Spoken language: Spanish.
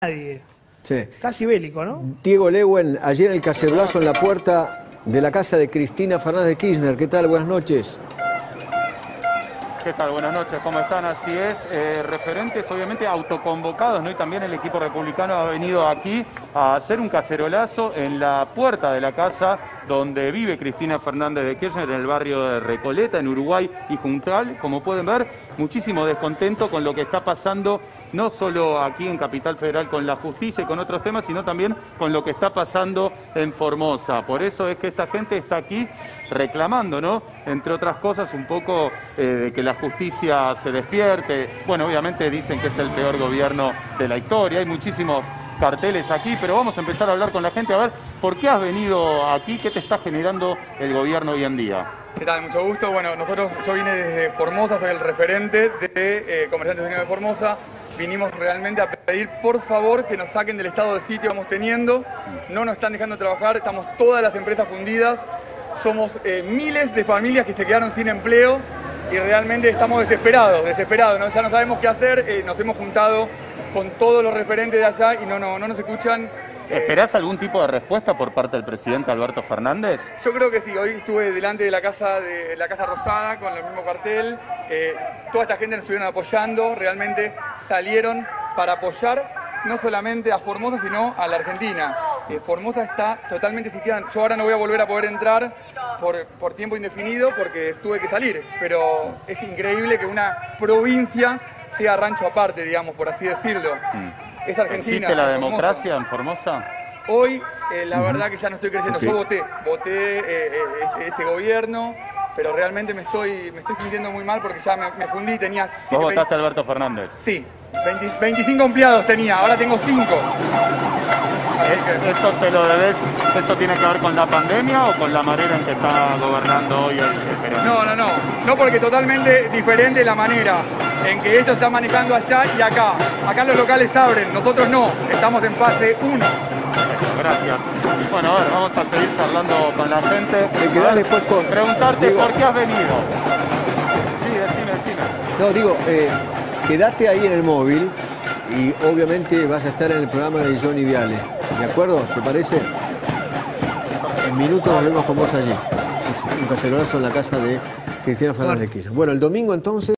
nadie. Sí. Casi bélico, ¿no? Diego Lewen, ayer el cacerolazo en la puerta de la casa de Cristina Fernández de Kirchner. ¿Qué tal? Buenas noches. ¿Qué tal? Buenas noches, ¿cómo están? Así es, referentes obviamente autoconvocados, ¿no? Y también el equipo republicano ha venido aquí a hacer un cacerolazo en la puerta de la casa donde vive Cristina Fernández de Kirchner, en el barrio de Recoleta, en Uruguay y Juncal. Como pueden ver, muchísimo descontento con lo que está pasando, no solo aquí en Capital Federal con la justicia y con otros temas, sino también con lo que está pasando en Formosa. Por eso es que esta gente está aquí reclamando, ¿no? Entre otras cosas, un poco de que la justicia se despierte. Bueno, obviamente dicen que es el peor gobierno de la historia. Hay muchísimos carteles aquí, pero vamos a empezar a hablar con la gente a ver por qué has venido aquí, qué te está generando el gobierno hoy en día. ¿Qué tal? Mucho gusto. Bueno, yo vine desde Formosa, soy el referente de Comerciantes Unidos de Formosa. Vinimos realmente a pedir, por favor, que nos saquen del estado de sitio que vamos teniendo. No nos están dejando trabajar, estamos todas las empresas fundidas. Somos miles de familias que se quedaron sin empleo y realmente estamos desesperados, ¿no? Ya no sabemos qué hacer, nos hemos juntado con todos los referentes de allá y no nos escuchan. ¿Esperás algún tipo de respuesta por parte del presidente Alberto Fernández? Yo creo que sí. Hoy estuve delante de la Casa Rosada con el mismo cartel. Toda esta gente nos estuvieron apoyando, realmente salieron para apoyar no solamente a Formosa, sino a la Argentina. Formosa está totalmente sitiada. Yo ahora no voy a volver a poder entrar por tiempo indefinido porque tuve que salir, pero es increíble que una provincia sea rancho aparte, digamos, por así decirlo. Es Argentina. ¿Existe la democracia en Formosa? Hoy, la verdad que ya no estoy creciendo. Yo voté este gobierno, pero realmente me estoy sintiendo muy mal porque ya me fundí, tenía... ¿Vos votaste a Alberto Fernández? Sí, 25 empleados tenía, ahora tengo 5. ¿Eso se lo debes? ¿Eso tiene que ver con la pandemia o con la manera en que está gobernando hoy el peronismo? No, porque totalmente diferente la manera en que ellos están manejando allá y acá. Acá los locales abren, nosotros no, estamos en fase 1. Gracias. Bueno, a ver, vamos a seguir charlando con la gente. Te quedás después con... Preguntarte Diego, por qué has venido. Sí, decime. No, digo, quedate ahí en el móvil y obviamente vas a estar en el programa de Johnny Viale. ¿De acuerdo? ¿Te parece? En minutos nos vemos con vos allí. Es un cacerolazo en la casa de Cristina Fernández de Kirchner. Bueno, el domingo entonces...